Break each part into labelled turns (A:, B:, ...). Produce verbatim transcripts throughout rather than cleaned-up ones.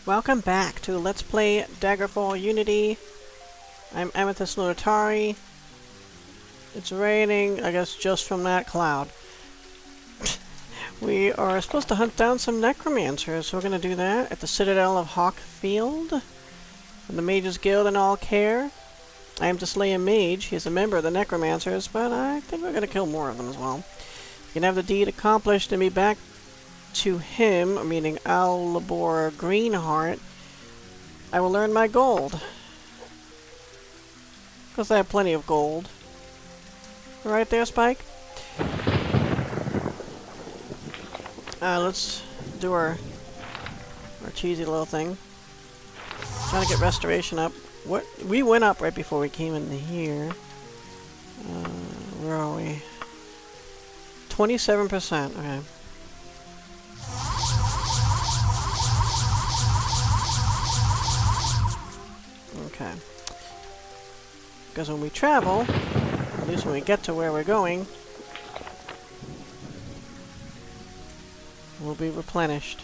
A: Welcome back to Let's Play Daggerfall Unity. I'm Amethyst Lunatari. It's raining, I guess, just from that cloud. We are supposed to hunt down some necromancers, so we're going to do that at the Citadel of Hawkfield. And the Mages Guild and all care. I am to slay a mage. He's a member of the necromancers, but I think we're going to kill more of them as well. You can have the deed accomplished and be back to him, meaning Alabor Greenheart. I will earn my gold. Because I have plenty of gold. Right there, Spike? Uh, let's do our, our cheesy little thing. Trying to get restoration up. What we went up right before we came into here. Uh, where are we? twenty-seven percent. Okay. Okay. Because when we travel, at least when we get to where we're going, we'll be replenished.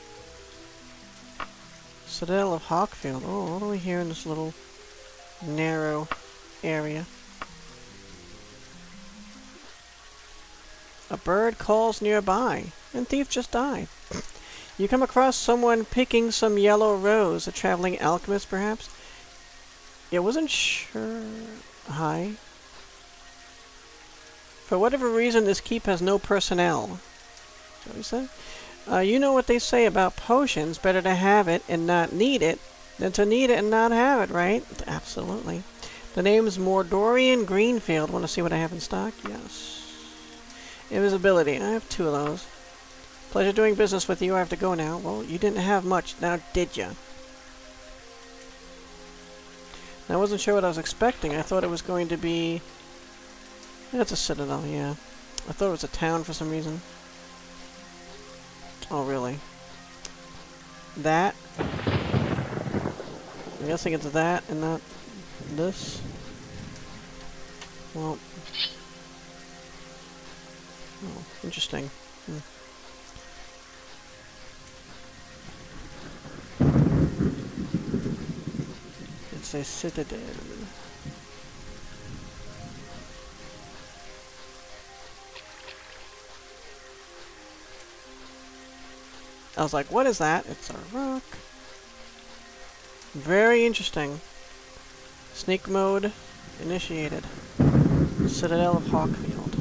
A: Citadel of Hawkfield. Oh, all the way here in this little narrow area. A bird calls nearby, and thief just died. You come across someone picking some yellow rose, a traveling alchemist, perhaps? Yeah, wasn't sure. Hi. For whatever reason, this keep has no personnel. Is that what he said? Uh, you know what they say about potions. Better to have it and not need it than to need it and not have it, right? Absolutely. The name's Mordorian Greenfield. Want to see what I have in stock? Yes. Invisibility. I have two of those. Pleasure doing business with you. I have to go now. Well, you didn't have much, now did ya? I wasn't sure what I was expecting. I thought it was going to be... That's a citadel, yeah. I thought it was a town for some reason. Oh, really? That? I'm guessing it's that and not this? Well... Oh, interesting. Hmm. It's a citadel. I was like, what is that? It's a rock. Very interesting. Sneak mode initiated. Citadel of Hawkfield.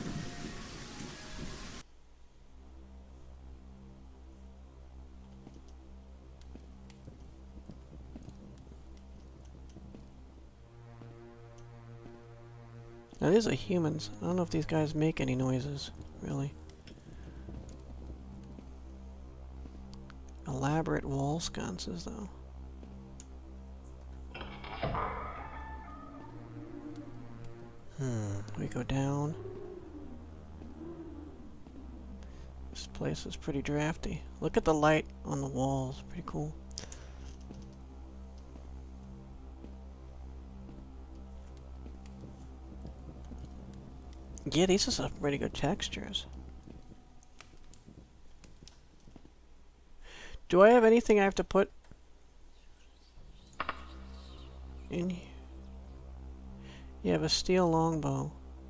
A: Now these are humans. I don't know if these guys make any noises, really. Elaborate wall sconces, though. Hmm, we go down. This place is pretty drafty. Look at the light on the walls, pretty cool. Yeah, these are some pretty good textures. Do I have anything I have to put in here? You have a steel longbow.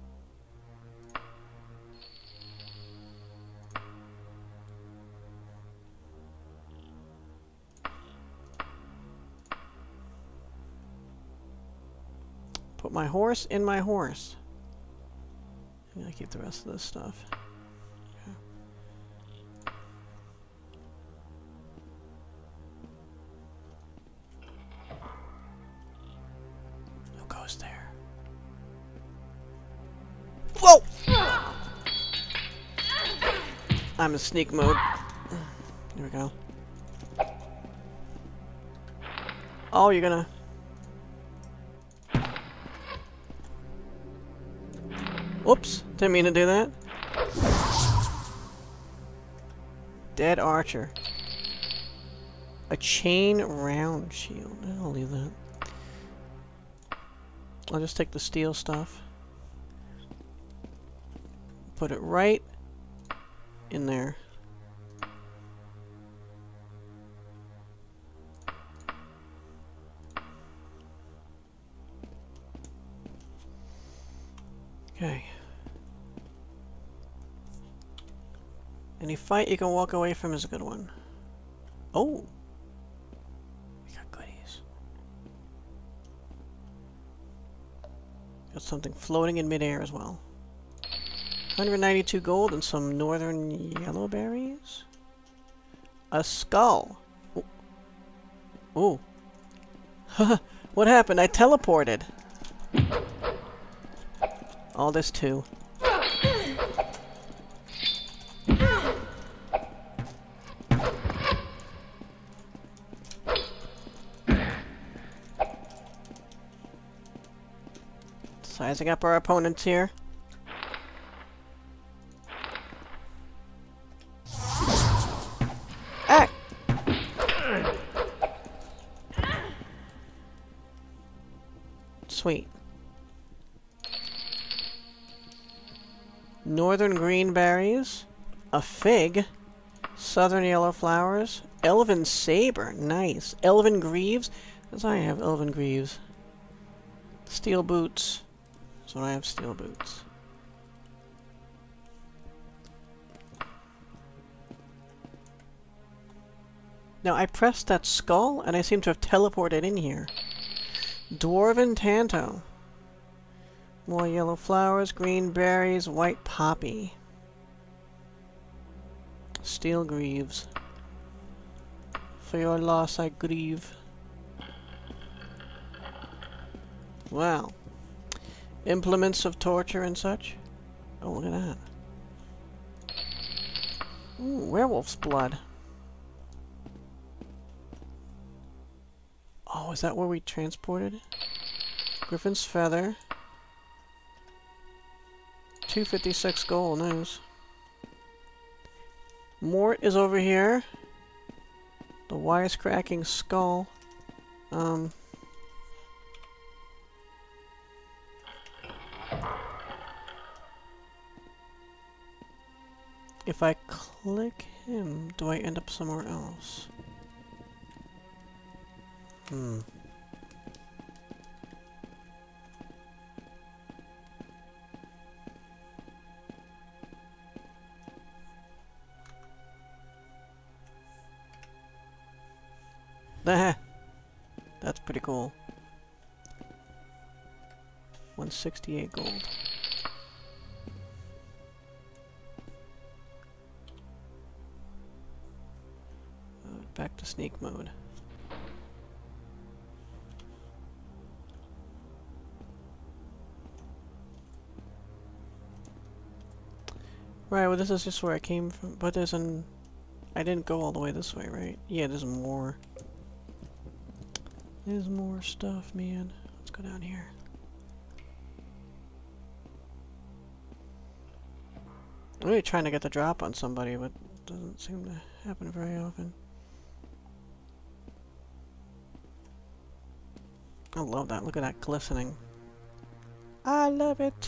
A: Put my horse in my horse. I'm gonna keep the rest of this stuff. Who goes there? Whoa! I'm in sneak mode. There we go. Oh, you're gonna... Oops, didn't mean to do that. Dead archer. A chain round shield. I'll leave that. I'll just take the steel stuff. Put it right in there. Okay. Any fight you can walk away from is a good one. Oh! We got goodies. Got something floating in midair as well. one hundred ninety-two gold and some northern yellow berries. A skull. Oh. Haha. What happened? I teleported. All this too. Sizing up our opponents here. Ah! Sweet. Northern green berries, a fig, southern yellow flowers, elven saber, nice. Elven greaves, as I have elven greaves. Steel boots, so I have steel boots. Now I pressed that skull and I seem to have teleported in here. Dwarven Tanto. More yellow flowers, green berries, white poppy. Steel greaves. For your loss I grieve. Wow. Implements of torture and such. Oh, look at that. Ooh, werewolf's blood. Oh, is that where we transported? Griffin's feather. two fifty-six gold, nice. Mort is over here. The wisecracking skull. Um. If I click him, do I end up somewhere else? Hmm. Ah, that's pretty cool. one sixty-eight gold. Uh, back to sneak mode. Right, well this is just where I came from, but there's an... I didn't go all the way this way, right? Yeah, there's more. There's more stuff, man. Let's go down here. I'm really trying to get the drop on somebody, but it doesn't seem to happen very often. I love that. Look at that glistening. I love it.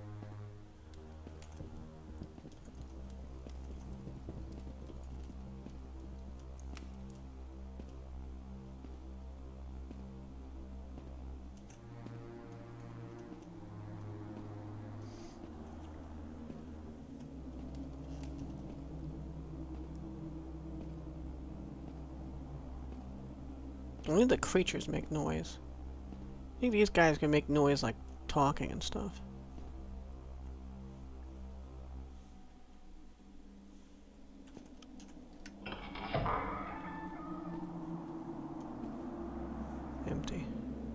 A: Only the creatures make noise. I think these guys can make noise like talking and stuff. Empty.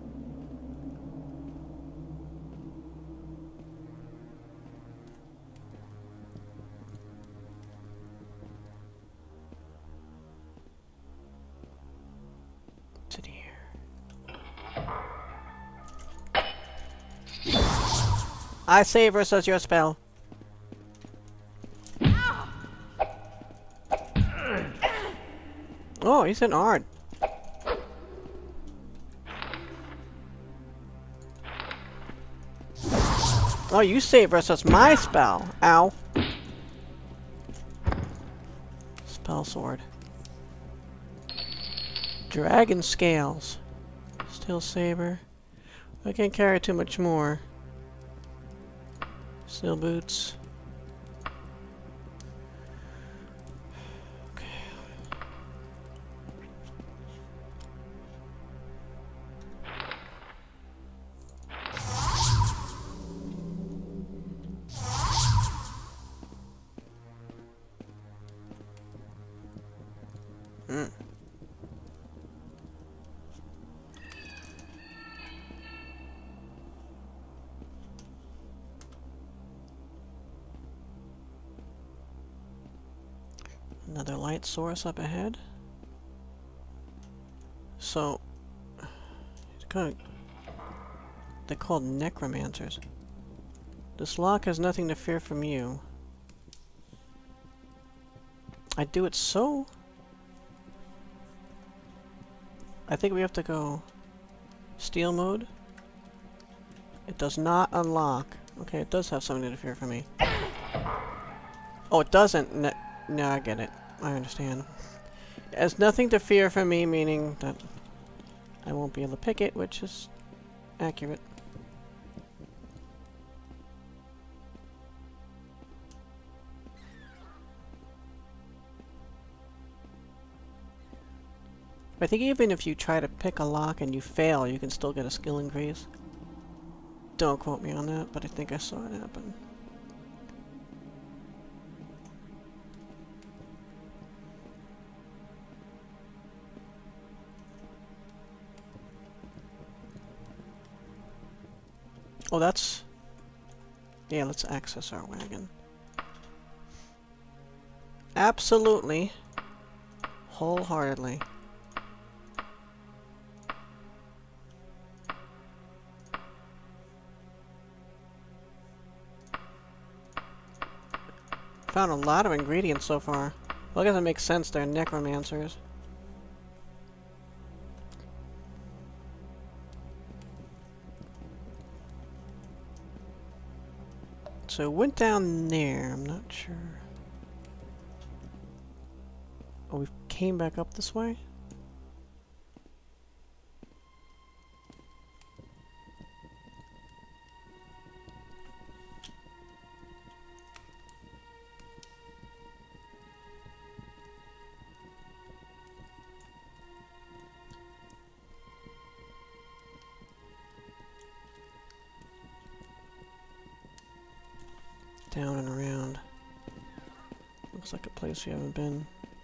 A: I say versus your spell. Oh, he's an art. Oh, you say versus my spell. Ow. Spell sword. Dragon scales. Steel saber. I can't carry too much more. Steel boots. Mm. Another light source up ahead. So, it's kind of, they're called necromancers. This lock has nothing to fear from you. I do it so. I think we have to go steel mode. It does not unlock. Okay, it does have something to fear from me. Oh, it doesn't. No, no, I get it. I understand. It has nothing to fear from me, meaning that I won't be able to pick it, which is accurate. I think even if you try to pick a lock and you fail, you can still get a skill increase. Don't quote me on that, but I think I saw it happen. Oh, that's... Yeah, let's access our wagon. Absolutely. Wholeheartedly. Found a lot of ingredients so far. Well, I guess it makes sense, they're necromancers. So it went down there, I'm not sure. Oh, we came back up this way? Down and around. Looks like a place we haven't been.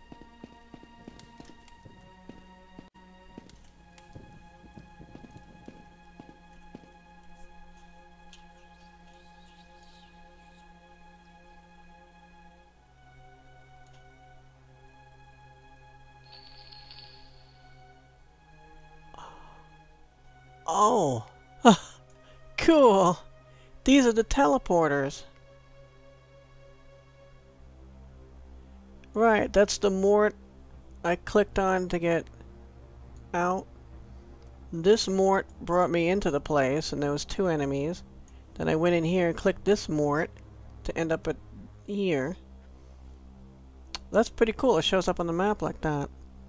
A: Oh! Cool! These are the teleporters! Right, that's the mort I clicked on to get out. This mort brought me into the place, and there was two enemies. Then I went in here and clicked this mort to end up at here. That's pretty cool, it shows up on the map like that.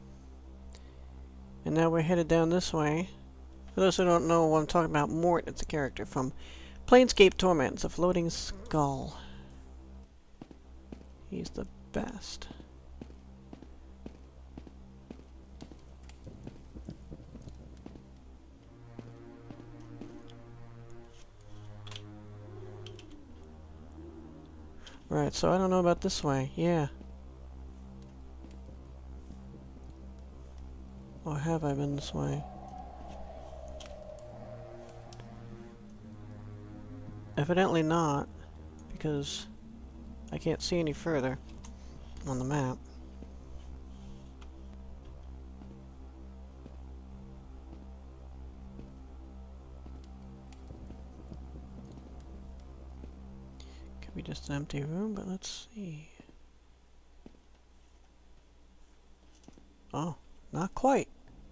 A: And now we're headed down this way. For those who don't know what I'm talking about, Mort, it's a character from Planescape Torments, a floating skull. He's the best. Right, so I don't know about this way. Yeah. Or have I been this way? Evidently not, because I can't see any further on the map. Could be just an empty room, but let's see. Oh, not quite.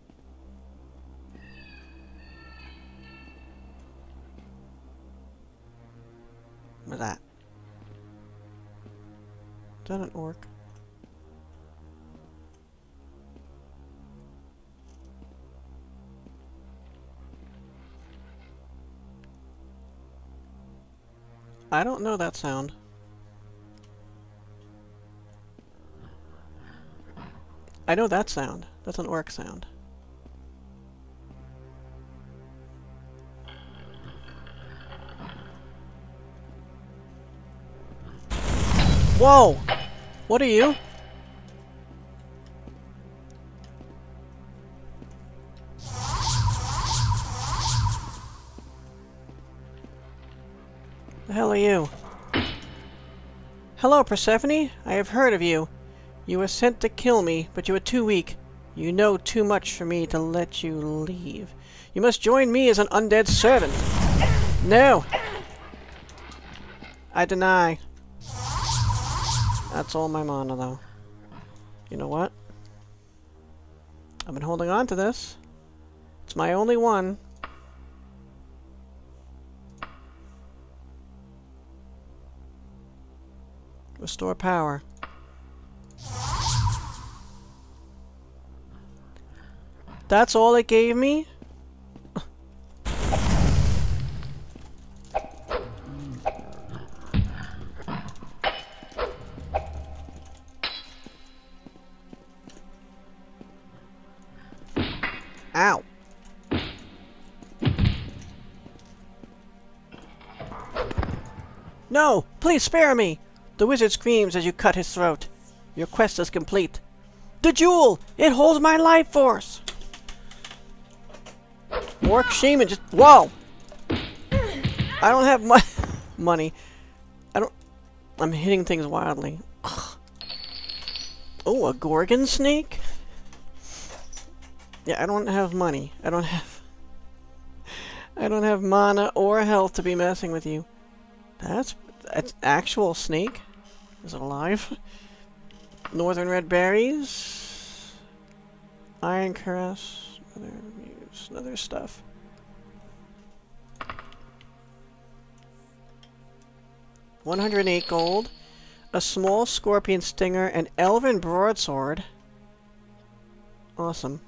A: What's that? Is that an orc? I don't know that sound. I know that sound. That's an orc sound. Whoa! What are you? The hell are you? Hello, Persephone. I have heard of you. You were sent to kill me, but you were too weak. You know too much for me to let you leave. You must join me as an undead servant. No! I deny. That's all my mana, though. You know what? I've been holding on to this. It's my only one. Restore power. That's all it gave me? Ow. No! Please spare me! The wizard screams as you cut his throat. Your quest is complete. The jewel! It holds my life force! Orc shaman just... Whoa! I don't have mo money. I don't... I'm hitting things wildly. Ugh. Oh, a gorgon snake? Yeah, I don't have money. I don't have... I don't have mana or health to be messing with you. That's... That's actual snake? Is it alive? Northern red berries. Iron caress. Other, other stuff. one hundred eight gold. A small scorpion stinger. An elven broadsword. Awesome.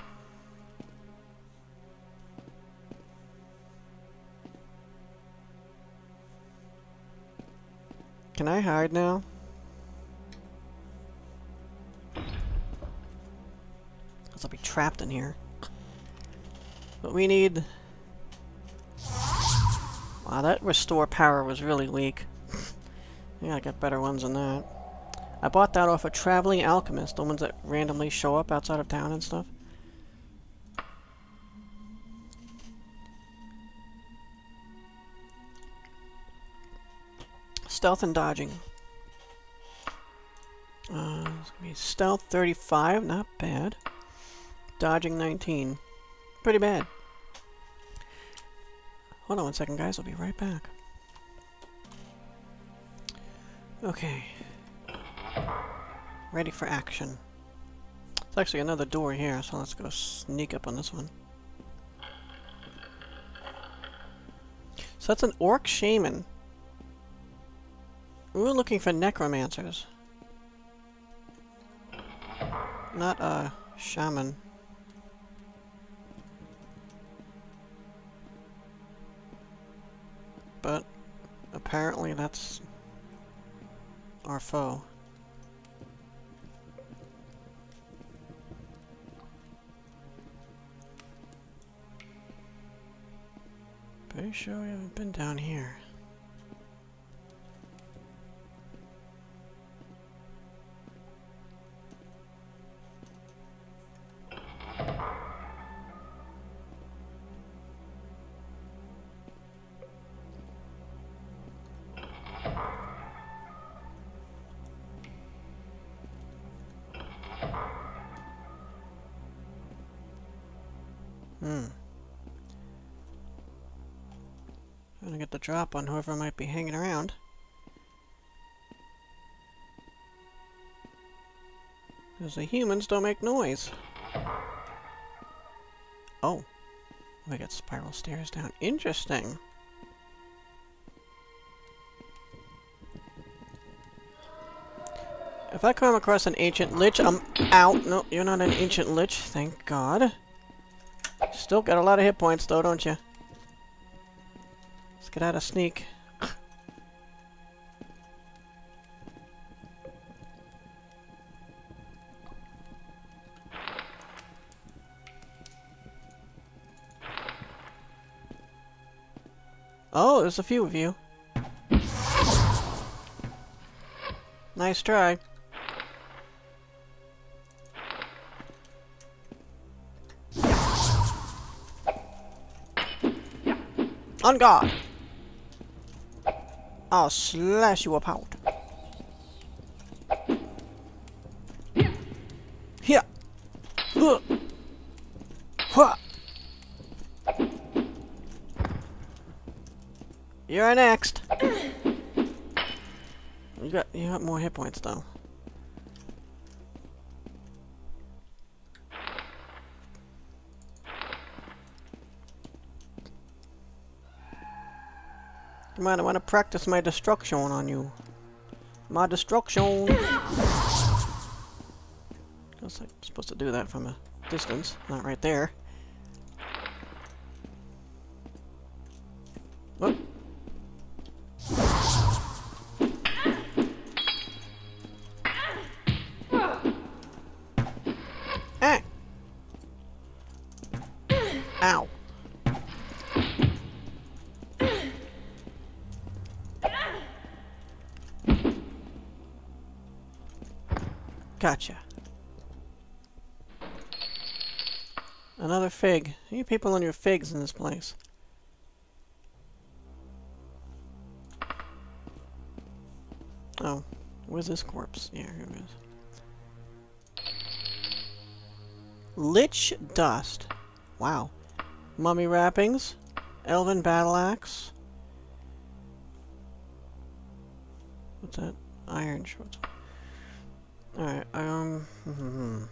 A: Can I hide now? Because I'll be trapped in here. But we need... Wow, that restore power was really weak. Yeah, I got better ones than that. I bought that off a traveling alchemist, the ones that randomly show up outside of town and stuff. Stealth and dodging. Uh, it's gonna be stealth thirty-five, not bad. Dodging nineteen. Pretty bad. Hold on one second, guys. I'll be right back. Okay. Ready for action. There's actually another door here, so let's go sneak up on this one. So that's an orc shaman. We were looking for necromancers. Not a shaman. But apparently that's our foe. Pretty sure we haven't been down here. Hmm. I'm gonna get the drop on whoever might be hanging around. Because the humans don't make noise. Oh. We got spiral stairs down. Interesting. If I come across an ancient lich, I'm out. No, you're not an ancient lich, thank God. Still got a lot of hit points though, don't you? Let's get out of sneak. Oh, there's a few of you. Nice try. On guard! I'll slash you apart. Here! Uh. Huh. You're next! You got, you got more hit points though. Come on, I want to practice my destruction on you. My destruction! I was like, supposed to do that from a distance, not right there. Whoop. Ah! Ow. Gotcha. Another fig. You people on your figs in this place. Oh, where's this corpse? Yeah, here it is. Lich dust. Wow. Mummy wrappings. Elven battle axe. What's that? Iron shorts. Alright, um... Hmm.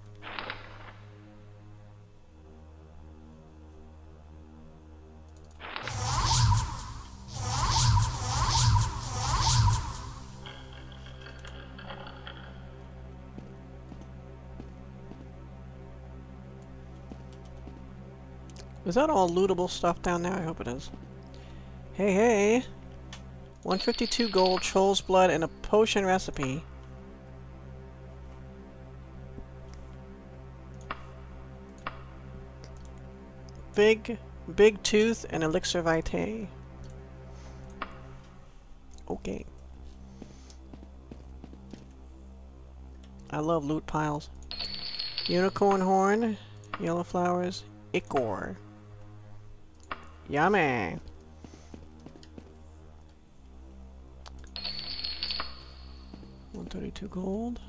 A: Is that all lootable stuff down there? I hope it is. Hey, hey! one fifty-two gold, troll's blood, and a potion recipe. Big, big tooth, and elixir vitae. Okay. I love loot piles. Unicorn horn, yellow flowers, ichor. Yummy! one thirty-two gold.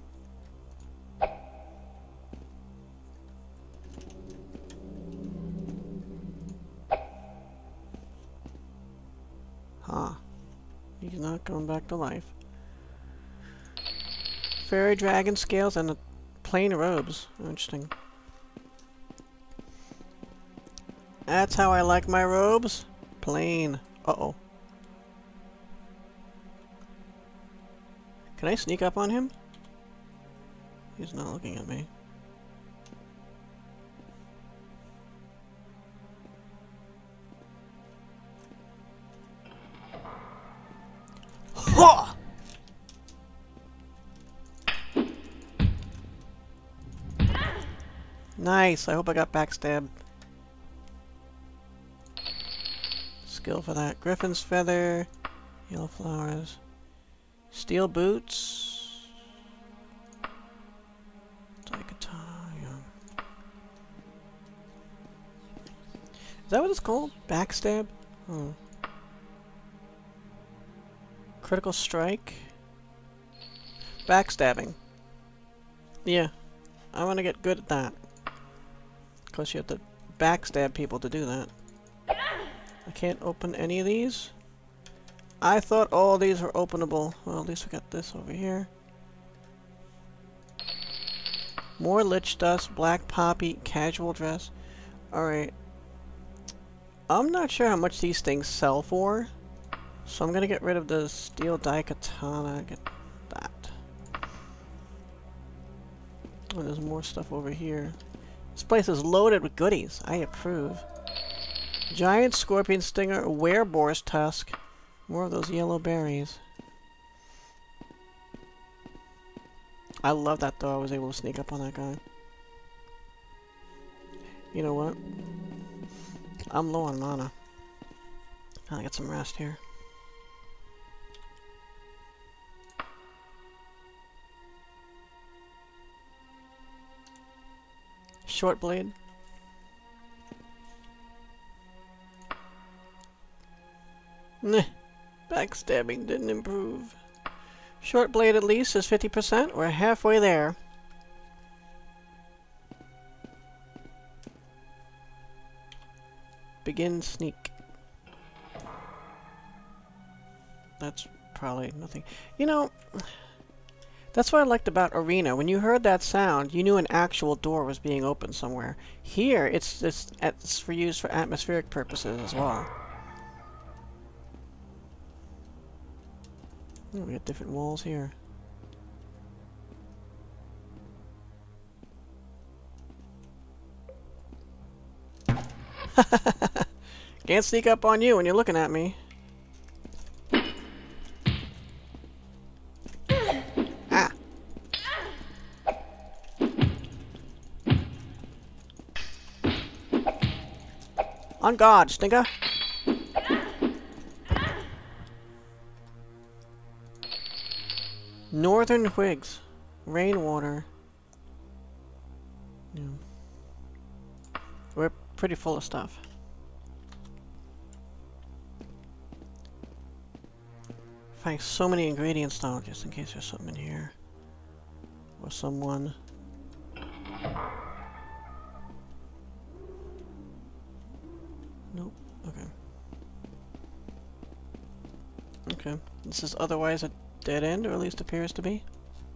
A: Huh. He's not going back to life. Fairy dragon scales and the plain robes. Interesting. That's how I like my robes. Plain. Uh-oh. Can I sneak up on him? He's not looking at me. Ha! Nice. I hope I got backstabbed. Skill for that. Griffin's feather. Yellow flowers. Steel boots. Daikatana. Is that what it's called? Backstab? Oh. Critical strike. Backstabbing. Yeah. I want to get good at that. Because you have to backstab people to do that. I can't open any of these. I thought all these were openable. Well, at least we got this over here. More lich dust, black poppy, casual dress. Alright. I'm not sure how much these things sell for. So I'm gonna get rid of the steel daikatana. Get that. Oh, there's more stuff over here. This place is loaded with goodies. I approve. Giant scorpion stinger, wereboar's tusk. More of those yellow berries. I love that though. I was able to sneak up on that guy. You know what? I'm low on mana. I'll get some rest here. Short blade. Nah, backstabbing didn't improve. Short blade at least is fifty percent. We're halfway there. Begin sneak. That's probably nothing. You know, that's what I liked about Arena. When you heard that sound, you knew an actual door was being opened somewhere. Here, it's just it's for use for atmospheric purposes as well. Oh, we got different walls here. Can't sneak up on you when you're looking at me. Ah. On guard, stinker. Northern Whigs. Rainwater. Yeah. We're pretty full of stuff. Finding so many ingredients though, just in case there's something in here. Or someone. Nope. Okay. Okay. This is otherwise a dead end, or at least appears to be.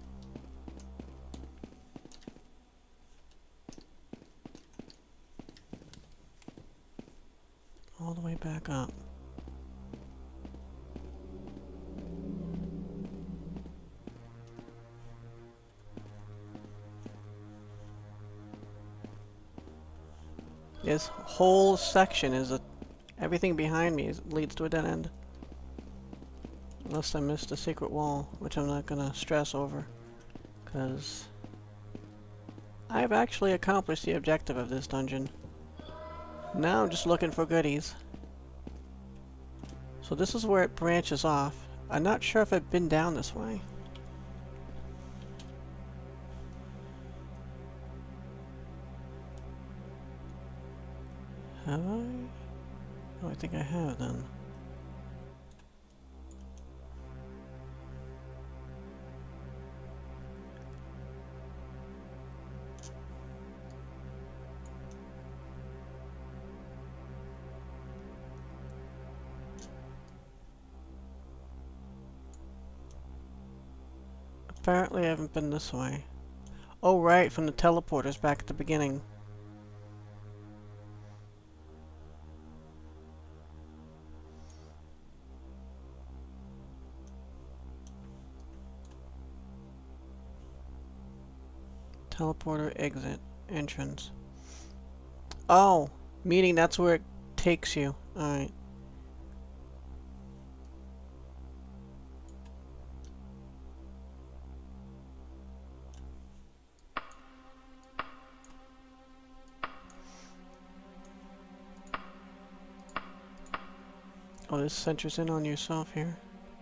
A: All the way back up. This whole section is a... everything behind me is, leads to a dead end. Unless I missed a secret wall, which I'm not gonna stress over. Because... I've actually accomplished the objective of this dungeon. Now I'm just looking for goodies. So this is where it branches off. I'm not sure if I've been down this way. Have I? Oh, I think I have then. Apparently I haven't been this way. Oh right, from the teleporters back at the beginning. Teleporter exit entrance. Oh, meaning that's where it takes you. Alright. Oh, this centers in on yourself here.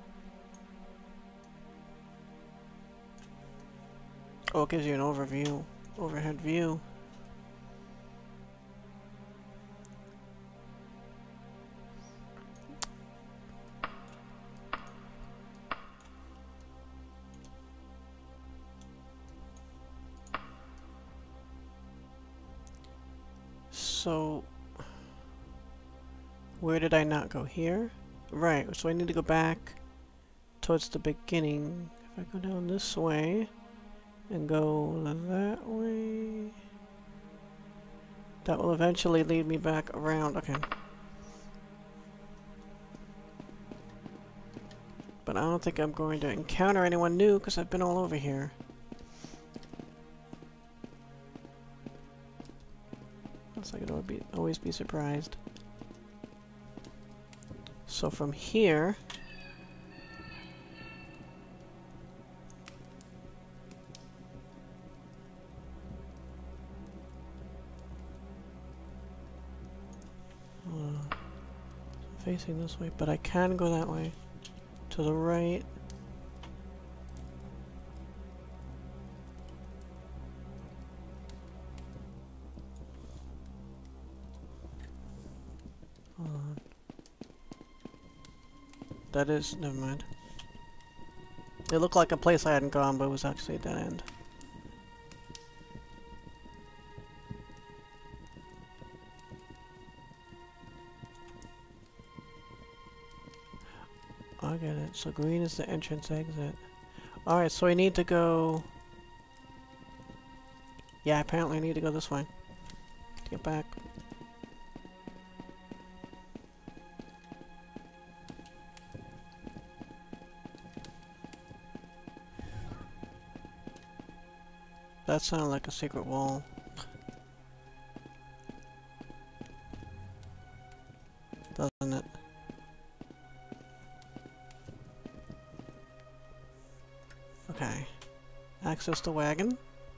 A: Oh, it gives you an overview, overhead view. So, where did I not go? Here? Right, so I need to go back towards the beginning. If I go down this way and go that way, that will eventually lead me back around. Okay. But I don't think I'm going to encounter anyone new because I've been all over here. Looks like I'd be, always be surprised. So from here... facing this way, but I can go that way. To the right. Hold on. That is, never mind. It looked like a place I hadn't gone, but it was actually a dead end. I get it. So green is the entrance exit. Alright, so I need to go... Yeah, apparently I need to go this way. To get back. That sounded like a secret wall. Doesn't it? Okay. Access the wagon.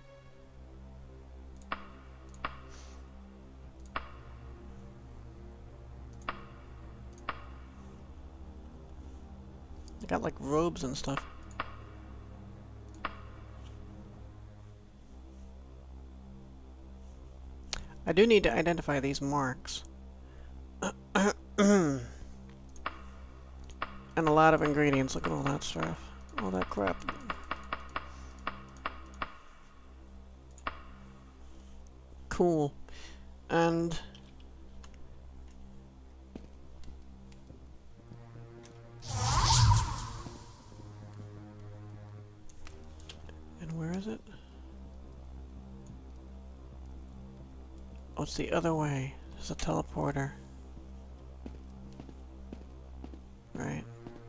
A: They got like robes and stuff. I do need to identify these marks. And a lot of ingredients. Look at all that stuff. All that crap. Cool. And... and where is it? Oh, it's the other way. There's a teleporter. Right.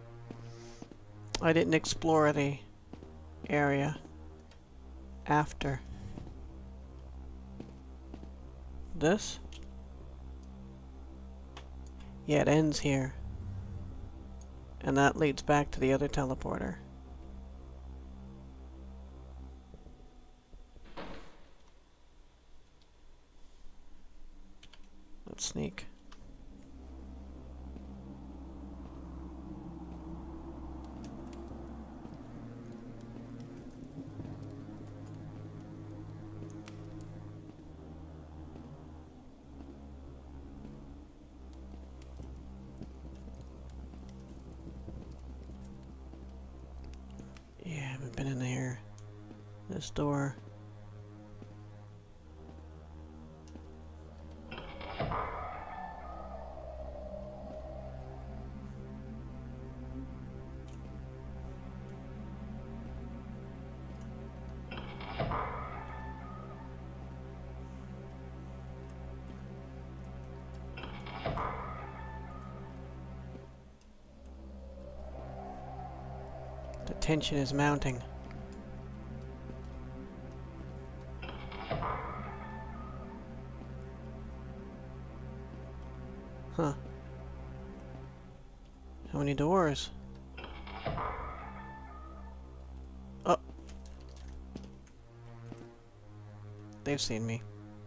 A: I didn't explore the area after. This? Yeah, it ends here. And that leads back to the other teleporter. Let's sneak. Yeah, I haven't been in there. This door. The tension is mounting. Huh. How many doors? Oh. They've seen me.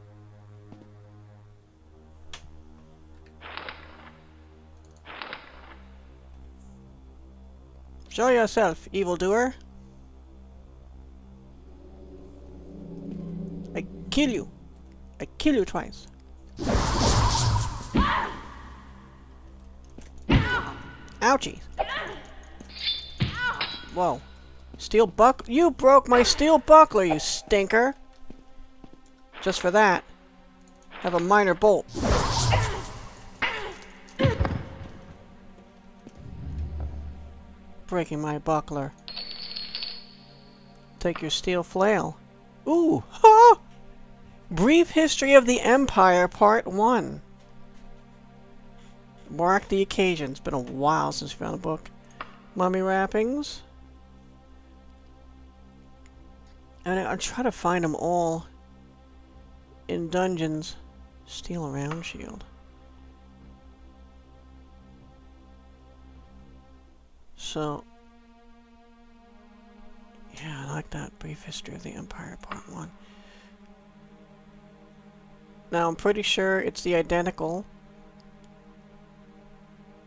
A: Show yourself, evildoer. I kill you. I kill you twice. Ouchie. Whoa. Steel buck- You broke my steel buckler, you stinker. Just for that. Have a minor bolt. Breaking my buckler. Take your steel flail. Ooh! Ha! Brief History of the Empire, Part one. Mark the occasion. It's been a while since we found a book. Mummy wrappings. And I, I try to find them all in dungeons. Steel round shield. So, yeah, I like that. Brief History of the Empire, Part one. Now, I'm pretty sure it's the identical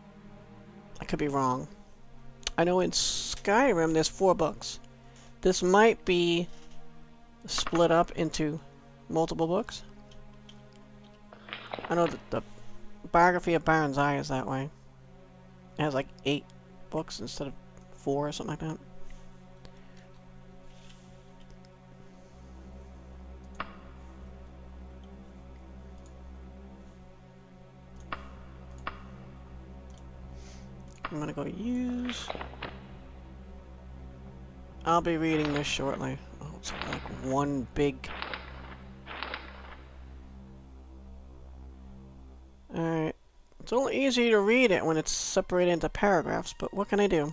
A: could be wrong. I know in Skyrim there's four books. This might be split up into multiple books. I know that the biography of Baron's Eye is that way. It has like eight books instead of four or something like that. I'm gonna go use. I'll be reading this shortly. Oh, it's like one big. Alright. It's a little easier to read it when it's separated into paragraphs, but what can I do?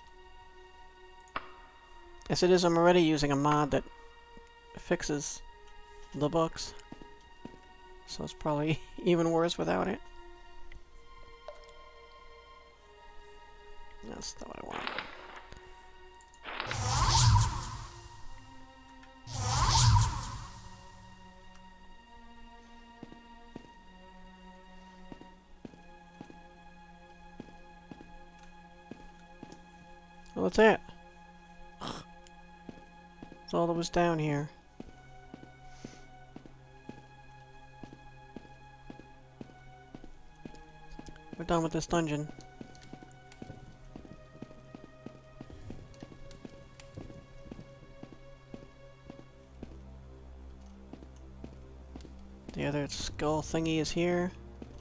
A: As it is, I'm already using a mod that fixes the books. So it's probably even worse without it. That's not what I want. Well, that's it. That's all that was down here. We're done with this dungeon. The other skull thingy is here.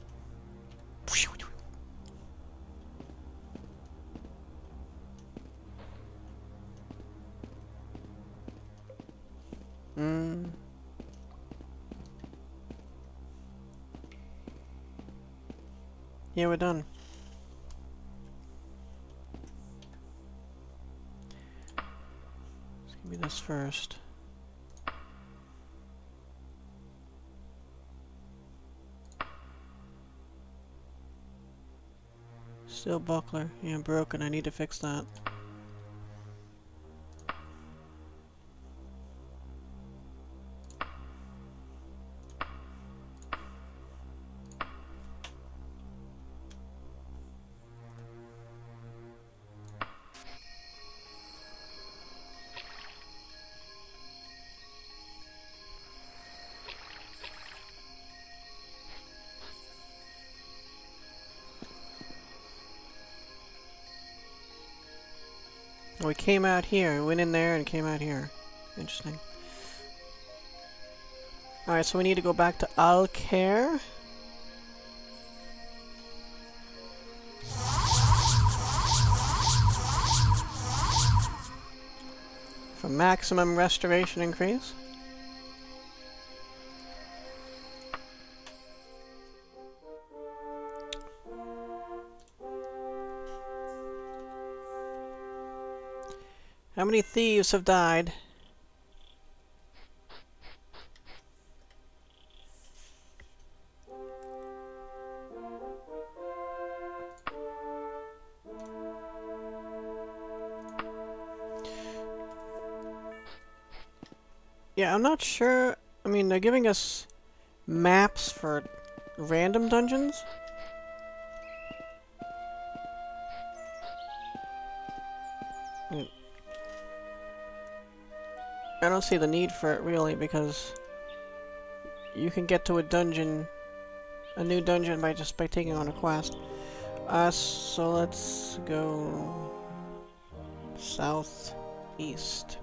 A: Hmm. Yeah, we're done. Let's give me this first. Steel buckler. Yeah, I'm broken. I need to fix that. We came out here, we went in there and came out here. Interesting. Alright, so we need to go back to Alcair. For maximum restoration increase. How many thieves have died? Yeah, I'm not sure. I mean, they're giving us maps for random dungeons. Mm. I don't see the need for it really, because you can get to a dungeon, a new dungeon, by just by taking on a quest. Uh, so let's go southeast.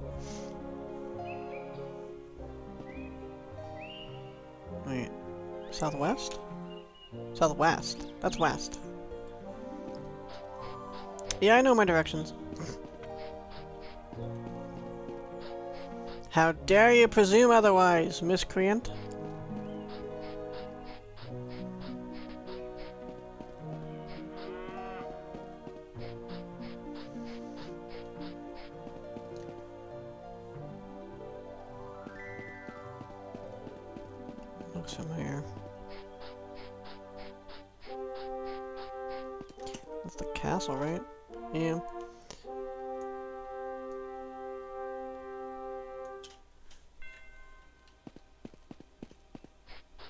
A: Wait, southwest? Southwest. That's west. Yeah, I know my directions. How dare you presume otherwise, miscreant? Looks from here. That's the castle, right? Yeah.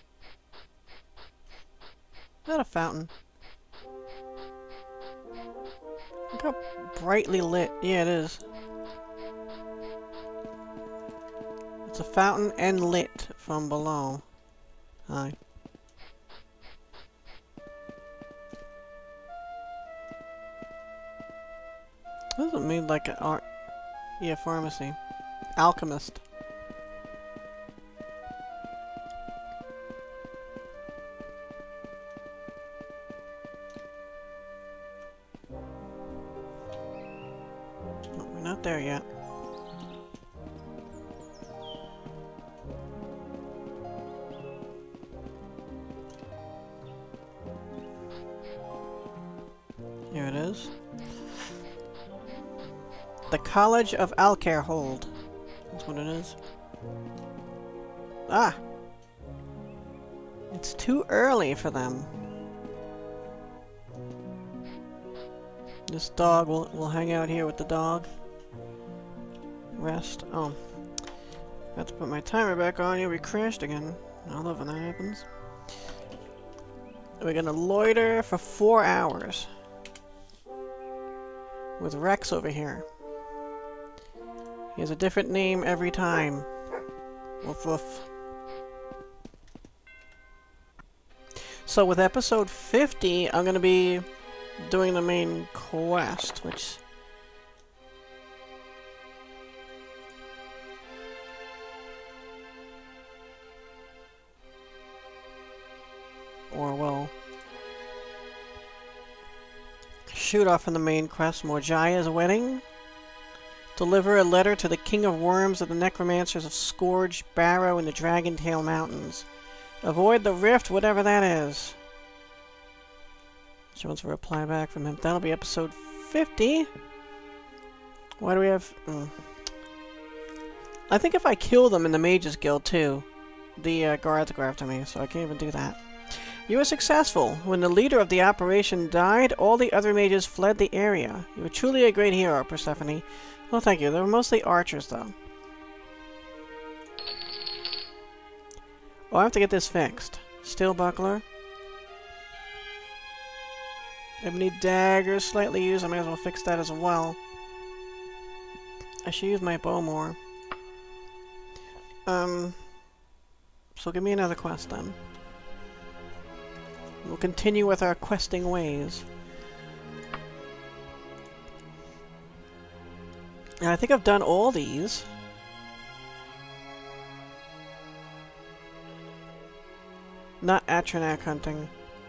A: Is that a fountain? brightly lit. Yeah, it is. It's a fountain and lit from below. Hi. Doesn't mean like an art. Yeah, pharmacy. Alchemist. Oh, we're not there yet. Here it is. The College of Alcairhold. That's what it is. Ah! It's too early for them. This dog will, will hang out here with the dog. Rest. Oh. I have to put my timer back on. You'll be crashed again. I love when that happens. We're gonna loiter for four hours. With Rex over here. He has a different name every time. Woof woof. So with episode fifty, I'm gonna be doing the main quest, which... Or, well... shoot off from the main quest, Morgia's wedding. Deliver a letter to the King of Worms of the Necromancers of Scourge, Barrow, and the Dragon Tail Mountains. Avoid the rift, whatever that is. She wants a reply back from him. That'll be episode fifty. Why do we have... Mm. I think if I kill them in the Mages Guild, too, the uh, guards go after me, so I can't even do that. You were successful. When the leader of the operation died, all the other mages fled the area. You were truly a great hero, Persephone. Well, thank you. They were mostly archers, though. Oh, I have to get this fixed. Steel buckler. Ebony dagger, slightly used. I might as well fix that as well. I should use my bow more. Um. So give me another quest, then. We'll continue with our questing ways. And I think I've done all these. Not Atronak hunting.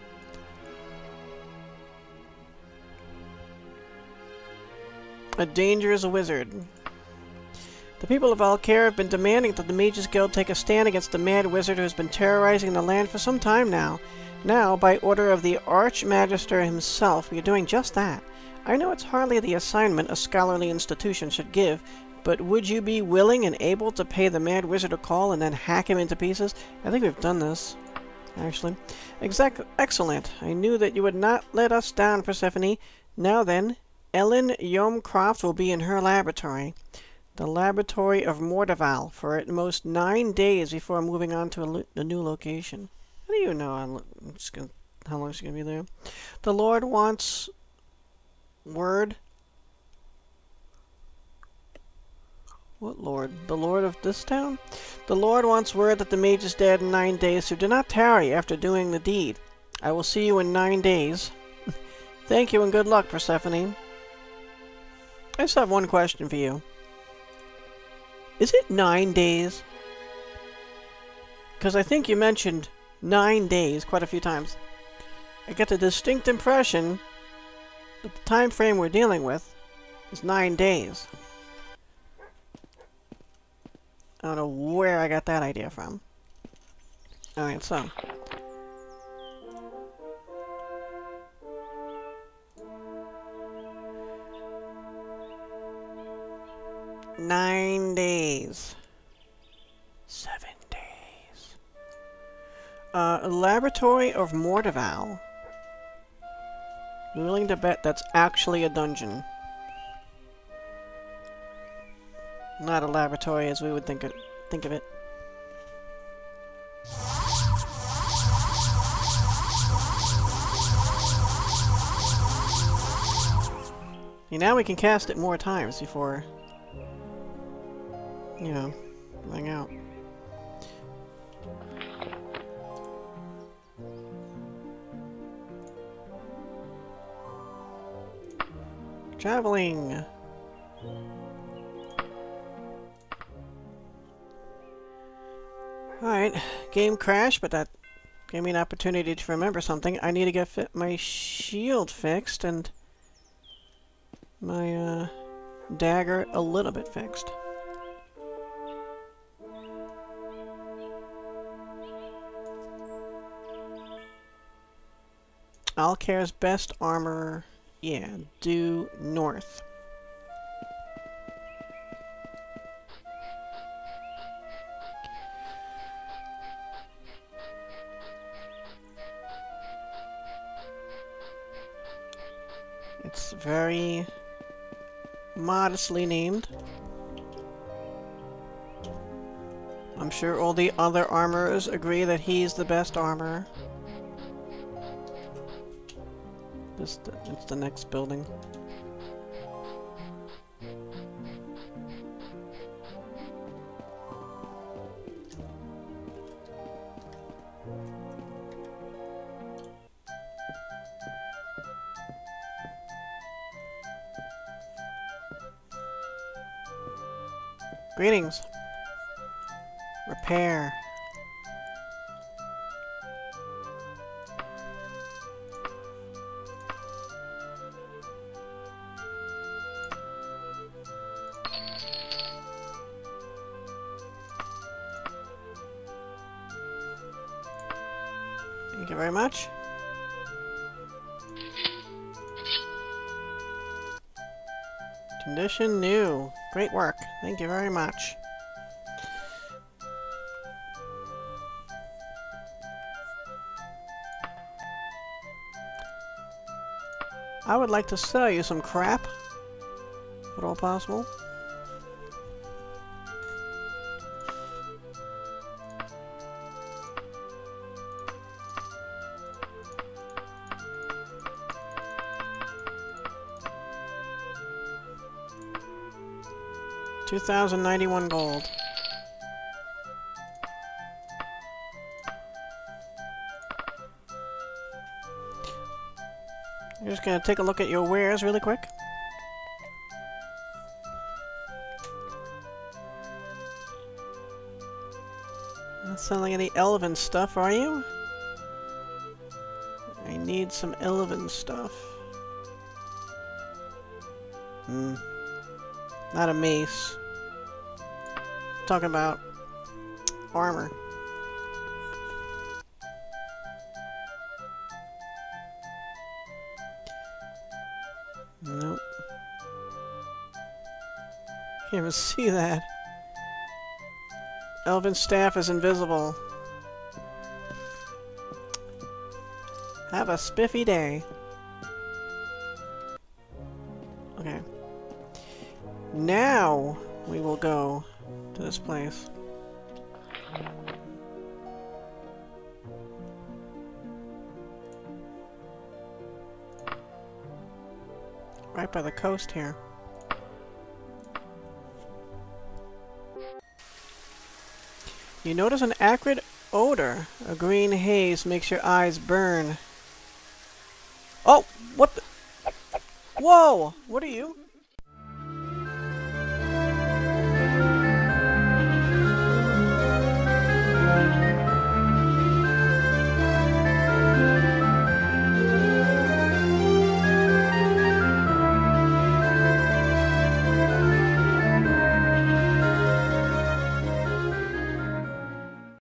A: A dangerous wizard. The people of Alcair have been demanding that the Mages Guild take a stand against the mad wizard who has been terrorizing the land for some time now. Now, by order of the Archmagister himself, we are doing just that. I know it's hardly the assignment a scholarly institution should give, but would you be willing and able to pay the mad wizard a call and then hack him into pieces? I think we've done this, actually. Exact excellent. I knew that you would not let us down, Persephone. Now then, Ellen Yomcroft will be in her laboratory. The laboratory of Mordaval, for at most nine days before moving on to a, lo a new location. How do you know I'm, I'm just gonna, how long is she going to be there? The Lord wants... Word? What Lord? The Lord of this town? The Lord wants word that the mage is dead in nine days, so do not tarry after doing the deed. I will see you in nine days. Thank you and good luck, Persephone. I just have one question for you. Is it nine days? Because I think you mentioned nine days quite a few times. I get the distinct impression that the time frame we're dealing with is nine days. I don't know where I got that idea from. Alright, so. Nine days. Seven days. Uh, Laboratory of Mordaval. I'm willing to bet that's actually a dungeon. Not a laboratory as we would think it, think of it. And now we can cast it more times before, you know, running out. Traveling! Alright, game crashed, but that gave me an opportunity to remember something. I need to get fi my shield fixed and my uh, dagger a little bit fixed. Alcair's best armor, yeah, due north. It's very modestly named. I'm sure all the other armorers agree that he's the best armorer. This, it's the next building. Greetings. Repair. Thank you very much. Condition new. Great work. Thank you very much. I would like to sell you some crap, if at all possible. two thousand ninety-one gold. I'm just gonna take a look at your wares really quick. Not selling any elven stuff, are you? I need some elven stuff. Hmm. Not a mace. Talking about armor. Nope. Can't even see that. Elven staff is invisible. Have a spiffy day. Okay. Now we will go to this place. Right by the coast here. You notice an acrid odor. A green haze makes your eyes burn. Oh! What the? Whoa! What are you?